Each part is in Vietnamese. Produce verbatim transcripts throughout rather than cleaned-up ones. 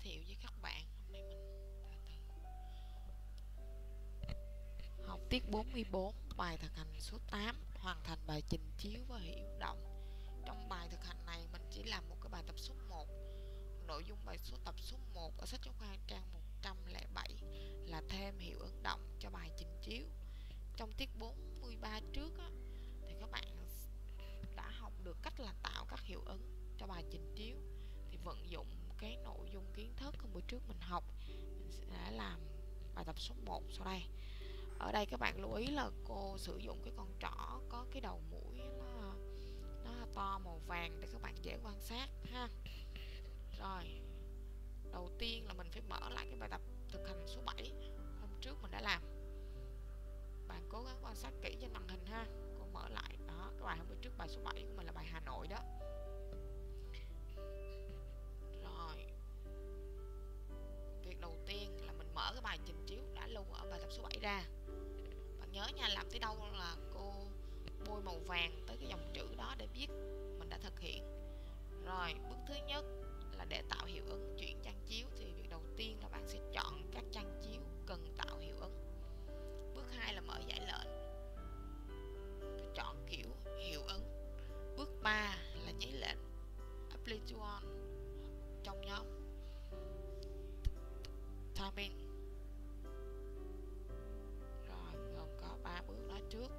thiệu với các bạn. Hôm nay mình từ từ học tiết bốn mươi bốn, bài thực hành số tám, hoàn thành bài trình chiếu và hiểu động. Trong bài thực hành này mình chỉ làm một cái bài tập số một. Nội dung bài số tập số một ở sách giáo khoa trang một trăm lẻ bảy là thêm hiệu ứng động cho bài trình chiếu. Trong tiết bốn mươi ba trước á, thì các bạn đã học được cách là tạo các hiệu ứng cho bài trình chiếu. Thì vận dụng cái nội dung kiến thức hôm bữa trước mình học, mình sẽ làm bài tập số một sau đây. Ở đây các bạn lưu ý là cô sử dụng cái con trỏ có cái đầu mũi nó, nó to màu vàng để các bạn dễ quan sát ha. Rồi, đầu tiên là mình phải mở lại cái bài tập thực hành số bảy hôm trước mình đã làm. Bạn cố gắng quan sát kỹ trên màn hình ha. Cô mở lại đó, cái bài hôm bữa trước bài số bảy của mình là bài Hà Nội đó. Rồi, việc đầu tiên là mình mở cái bài trình chiếu đã lưu ở bài tập số bảy ra. Bạn nhớ nha, làm tới đâu là cô bôi màu vàng tới cái dòng chữ đó để biết mình đã thực hiện. Rồi, bước thứ nhất là để tạo hiệu ứng chuyển trang chiếu thì việc đầu tiên là bạn sẽ chọn các trang chiếu cần tạo hiệu ứng. Bước hai là mở giải lệnh, chọn kiểu hiệu ứng. Bước ba là nháy lệnh apply to on trong nhóm timing. Rồi, gồm có ba bước đó trước.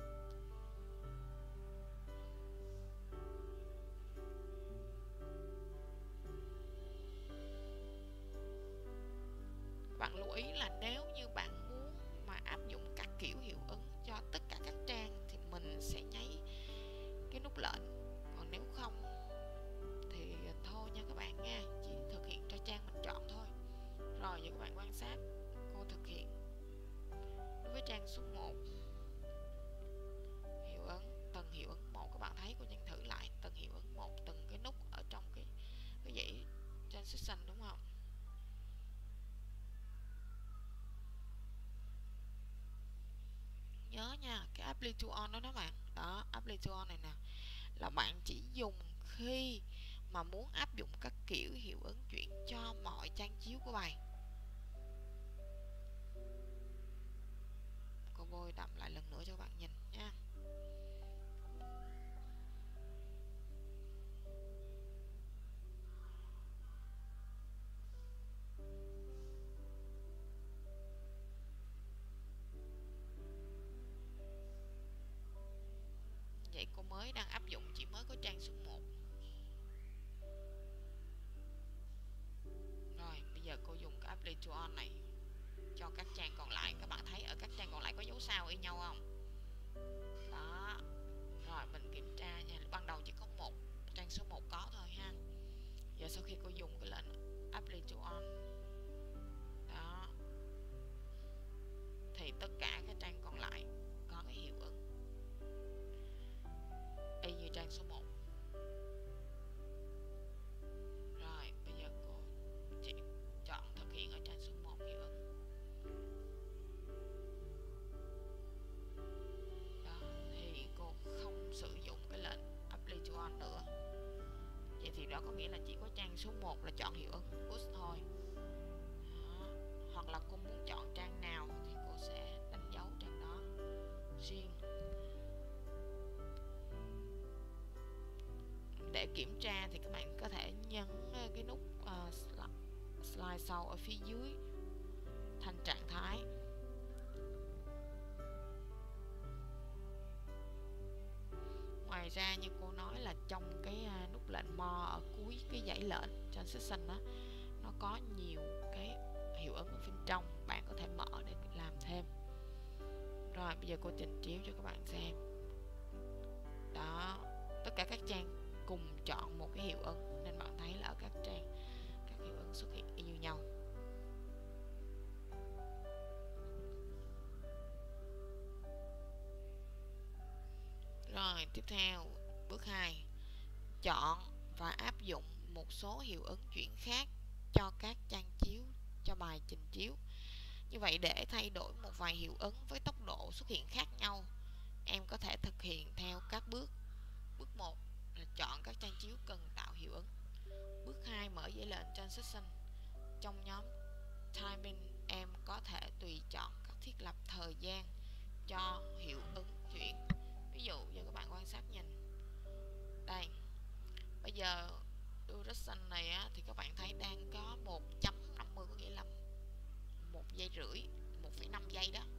Bạn lưu ý là nếu như bạn muốn mà áp dụng các kiểu hiệu ứng cho tất cả các trang thì mình sẽ nháy cái nút lệnh, còn nếu không thì thôi nha các bạn nha, chỉ thực hiện cho trang mình chọn thôi. Rồi giờ các bạn quan sát cô thực hiện đối với trang số một. Hiệu ứng, từng hiệu ứng một các bạn thấy cô nhân thử lại từng hiệu ứng một, từng cái nút ở trong cái cái dãy transition đúng không? Nhớ nha, cái apply to on đó đó bạn. Đó, apply to on này nè là bạn chỉ dùng khi mà muốn áp dụng các kiểu hiệu ứng chuyển cho mọi trang chiếu của bài. Cô bôi đậm lại lần nữa cho các bạn nhìn nha. Vậy cô mới đang áp dụng chỉ mới có trang số một. Rồi, bây giờ cô dùng cái apply to on này cho các trang còn lại. Các bạn thấy ở các trang còn lại có dấu sao y nhau không? Đó. Rồi, mình kiểm tra nha. Ban đầu chỉ có một trang số một có thôi ha. Giờ sau khi cô dùng cái lệnh apply to on đó thì tất cả các trang còn lại có cái hiệu ứng y như trang số một. Rồi, bây giờ cô chỉ chọn thực hiện ở trang số một hiệu ứng. Đó, thì cô không sử dụng cái lệnh apply to on nữa. Vậy thì đó có nghĩa là chỉ có trang số một là chọn hiệu ứng push thôi. Đó. Hoặc là cô muốn chọn trang nào thì cô sẽ đánh dấu trang đó riêng. Để kiểm tra thì các bạn có thể nhấn cái nút uh, slide, slide sau ở phía dưới thanh trạng thái. Ngoài ra như cô nói là trong cái uh, nút lệnh more ở cuối cái dãy lệnh transition đó, nó có nhiều cái hiệu ứng ở bên trong, bạn có thể mở để làm thêm. Rồi bây giờ cô trình chiếu cho các bạn xem. Đó, tất cả các trang cùng chọn một cái hiệu ứng nên bạn thấy là ở các trang các hiệu ứng xuất hiện y như nhau. Rồi tiếp theo bước hai, chọn và áp dụng một số hiệu ứng chuyển khác cho các trang chiếu cho bài trình chiếu. Như vậy để thay đổi một vài hiệu ứng với tốc độ xuất hiện khác nhau, em có thể thực hiện theo các bước. Bước một là chọn các trang chiếu cần tạo hiệu ứng. Bước hai, mở dãy lệnh transition. Trong nhóm timing, em có thể tùy chọn các thiết lập thời gian cho hiệu ứng chuyển. Ví dụ như các bạn quan sát nhìn đây, bây giờ duration này á, thì các bạn thấy đang có một chấm năm mươi, có nghĩa là một giây rưỡi, một phẩy năm giây đó.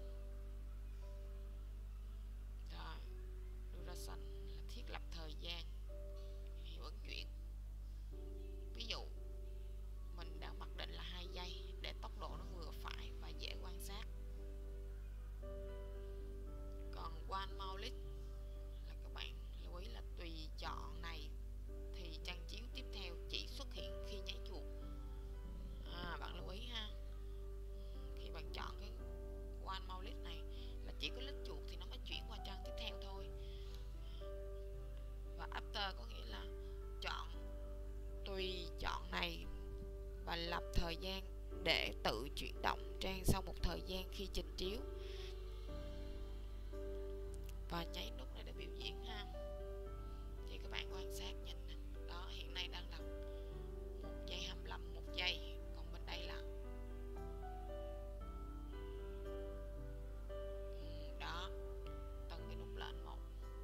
Rồi, duration là thiết lập thời gian hiệu ứng chuyển. Ví dụ mình đã mặc định là hai giây để tốc độ nó vừa phải và dễ quan sát. Còn one more click là các bạn lưu ý là tùy chọn này thì trang chiếu tiếp theo chỉ xuất hiện khi nháy chuột. À, bạn lưu ý ha, khi bạn chọn cái one more click này là chỉ có click chuột thì nó mới chuyển qua trang tiếp theo thôi. Và after có nghĩa là chọn tùy chọn này và lập thời gian để tự chuyển động trang sau một thời gian khi trình chiếu, và nháy nút này để biểu diễn ha. Thì các bạn quan sát nhìn đó, hiện nay đang là một giây hai mươi lăm, một giây, còn bên đây là đó, từng cái nút lên một.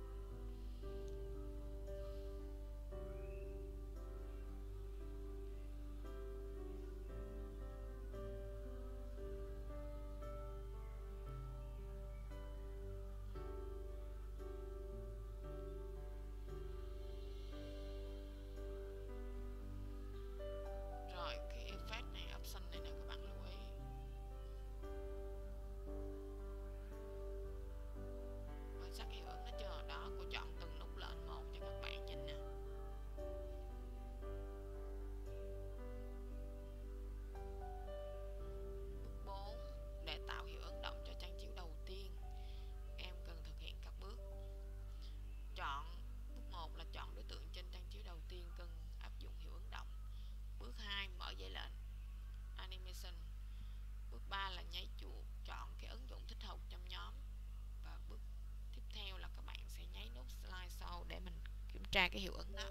Rồi cái effect này, option này nè, các bạn lưu ý. Quan sát hiệu ứng nó chưa? Đó, cô chọn từng nút lên một cho các bạn nhìn nè. Bước bốn, để tạo hiệu ứng động cho trang chiếu đầu tiên, em cần thực hiện các bước. Chọn bước một là chọn đối tượng trên trang chiếu đầu tiên cần áp dụng hiệu ứng động. Bước hai, mở dây lệnh animation. Bước ba là nháy chuột, chọn cái ứng dụng thích hợp trong nhóm. Và bước tiếp theo là các bạn sẽ nháy nút slide show để mình kiểm tra cái hiệu ứng đó.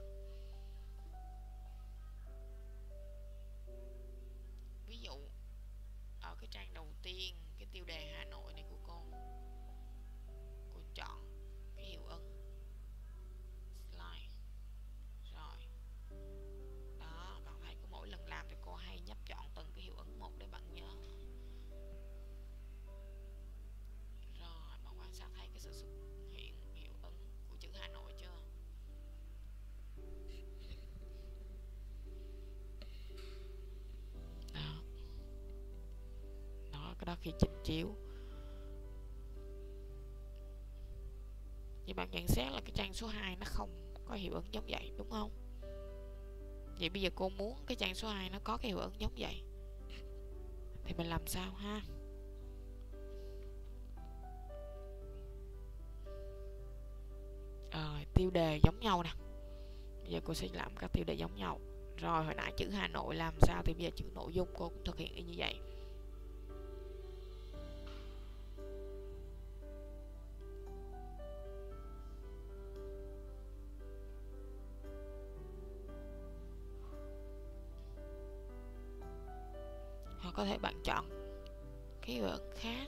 Ví dụ ở cái trang đầu tiên, cái tiêu đề Hà Nội này của cô, cô chọn cái hiệu ứng slide. Rồi đó, bạn thấy có mỗi lần làm thì cô hay nhấp chọn từng cái hiệu ứng một để bạn nhớ. Rồi bạn quan sát thấy cái sự xuất hiện hiệu ứng của chữ Hà Nội chưa? Đó, đó, cái đó khi trình chiếu. Thì bạn nhận xét là cái trang số hai nó không có hiệu ứng giống vậy, đúng không? Vậy bây giờ cô muốn cái trang số hai nó có cái hiệu ứng giống vậy thì mình làm sao ha? Rồi, tiêu đề giống nhau nè. Bây giờ cô sẽ làm các tiêu đề giống nhau. Rồi, hồi nãy chữ Hà Nội làm sao thì bây giờ chữ nội dung cô cũng thực hiện y như vậy. Hoặc có thể bạn chọn cái hiệu ứng khác.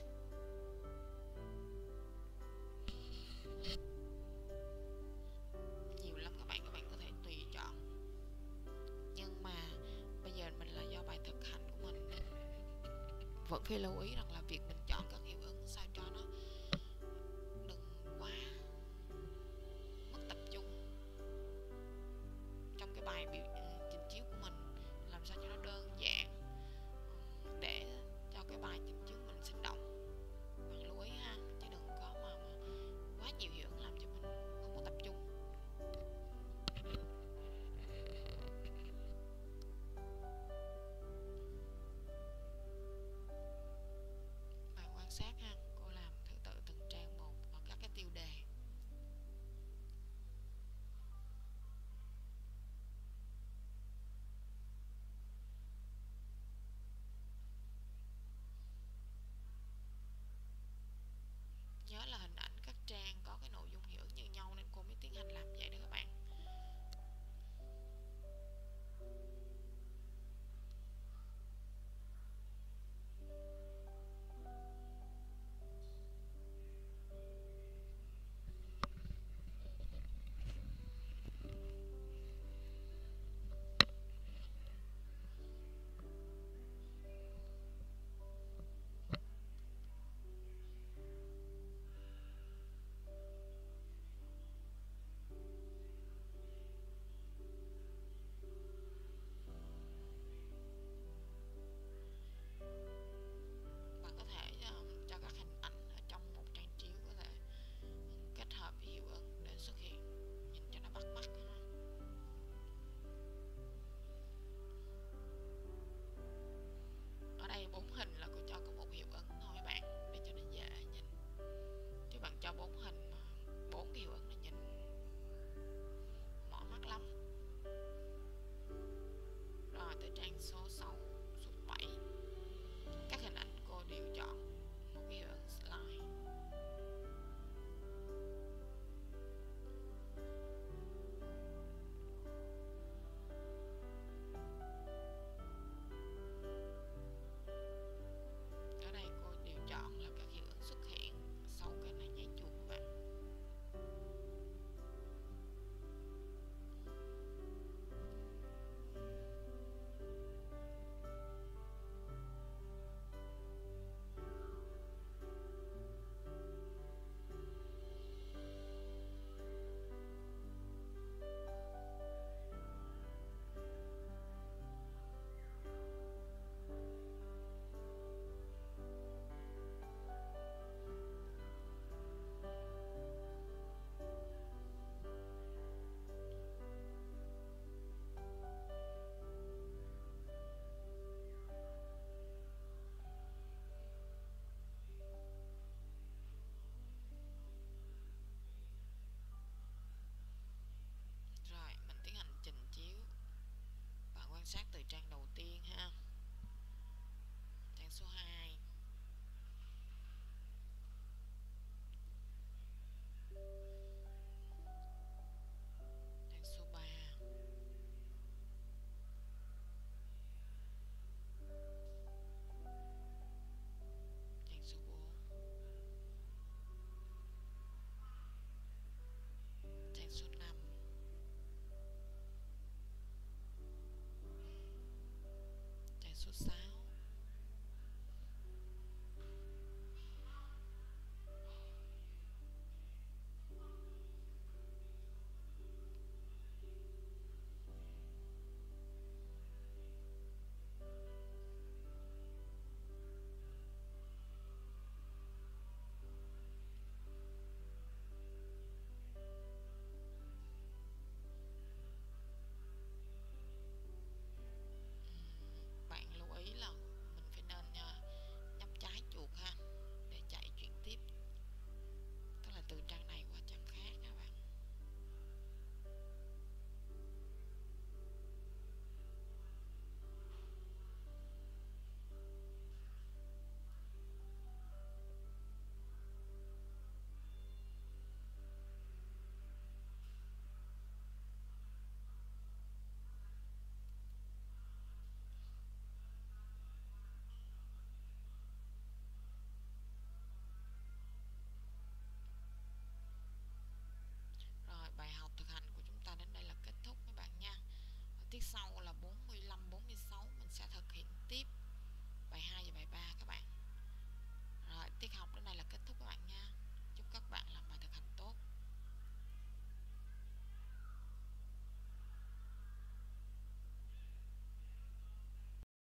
Nhiều lắm các bạn, các bạn có thể tùy chọn. Nhưng mà bây giờ mình là do bài thực hành của mình vẫn phải lưu ý rằng